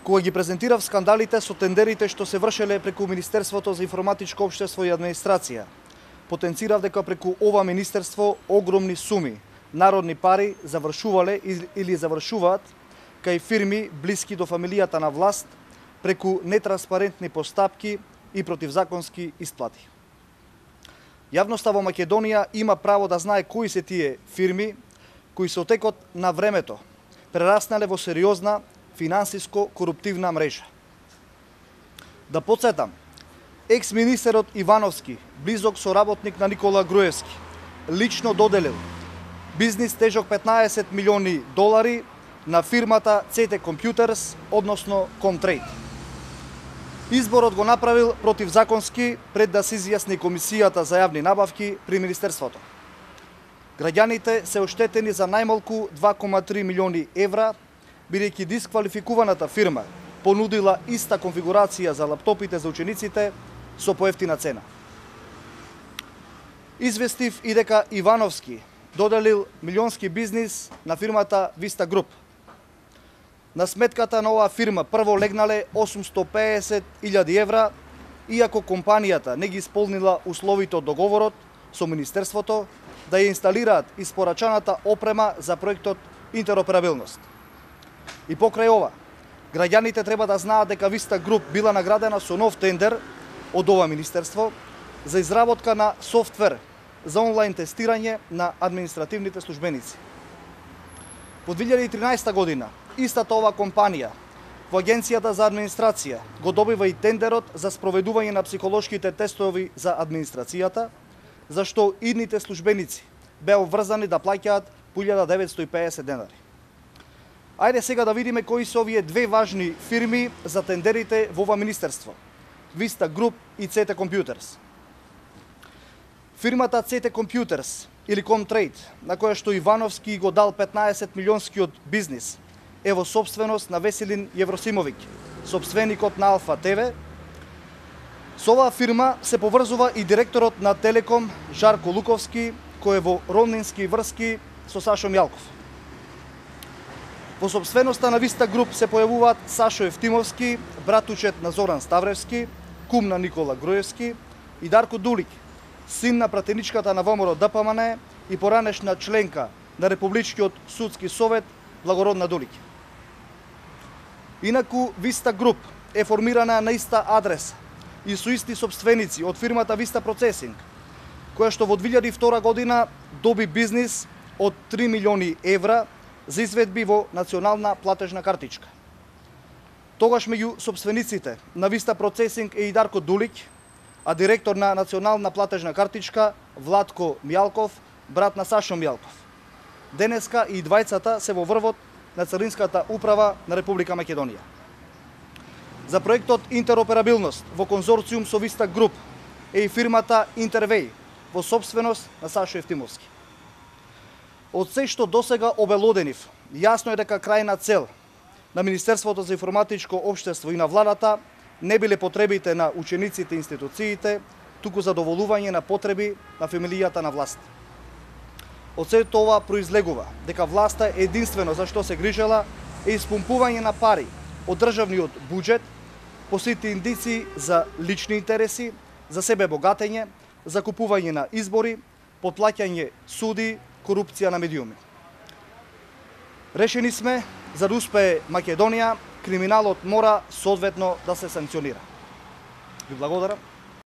Кога ги презентирав скандалите со тендерите што се вршеле преку Министерството за информатичко општество и администрација, потенцирав дека преку ова министерство огромни суми народни пари завршувале или завршуваат кај фирми блиски до фамилијата на власт преку нетранспарентни постапки и противзаконски исплати. Јавноста во Македонија има право да знае кои се тие фирми кои со текот на времето прераснале во сериозна финансиско-коруптивна мрежа. Да подсетам, екс-министерот Ивановски, близок соработник на Никола Груевски, лично доделил бизнис тежок 15 милиони долари на фирмата CT Computers, односно Comtrade. Изборот го направил противзаконски пред да се изјасни Комисијата за јавни набавки при Министерството. Граѓаните се оштетени за најмалку 2,3 милиони евра, бидејќи дисквалификуваната фирма понудила иста конфигурација за лаптопите за учениците со поевтина цена. Известив и дека Ивановски доделил милионски бизнис на фирмата Vista Group. На сметката на оваа фирма прво легнале 850.000 евра, иако компанијата не ги исполнила условите од договорот со Министерството да ја инсталираат испорачаната опрема за проектот интероперабилност. И покрај ова, граѓаните треба да знаат дека Vista Group била наградена со нов тендер од ова министерство за изработка на софтвер за онлайн тестирање на административните службеници. Во 2013 година, истата ова компанија во Агенцијата за администрација го добива и тендерот за спроведување на психолошките тестови за администрацијата, зашто идните службеници беа обврзани да плаќаат 1950 денари. Ајде сега да видиме кои се овие две важни фирми за тендерите во ова министерство: Vista Group и CT Computers. Фирмата CT Computers или Comtrade, на која што Ивановски го дал 15 милионскиот бизнис, е во собственост на Веселин Јевросимовиќ, собственикот на Алфа ТВ. Со оваа фирма се поврзува и директорот на Телеком Жарко Луковски, кој е во роднински врски со Сашо Мјалков. Во собственоста на Vista Group се појавуваат Сашо Евтимовски, братучет на Зоран Ставревски, кум на Никола Груевски, и Дарко Дулик, син на пратеничката на ВМРО ДПМН и поранешна членка на Републичкиот судски совет Благородна Дулик. Инаку Vista Group е формирана на иста адреса и со исти собственици од фирмата Vista Processing, која што во 2002 година доби бизнис од 3 милиони евра за изведби во национална платежна картичка. Тогаш меѓу собствениците на Vista Processing е и Дарко Дулик, а директор на национална платежна картичка Владко Мјалков, брат на Сашо Мјалков. Денеска и двајцата се во врвот на Царинската управа на Република Македонија. За проектот интероперабилност во конзорциум со Vista Group е и фирмата Интервеј во собственост на Сашо Евтимовски. Од се што досега обелоденив, јасно е дека крајна цел на Министерството за информатичко општество и на владата не биле потребите на учениците и институциите, туку задоволување на потреби на фамилијата на власт. Од сето ова произлегува дека власта единствено за што се грижела е испумпување на пари од државниот буџет по сите индици за лични интереси, за себе богатење, за купување на избори, потплаќање суди, корупција на медиуми. Решени сме, за да успее Македонија, криминалот мора соодветно да се санкционира. Ви благодарам.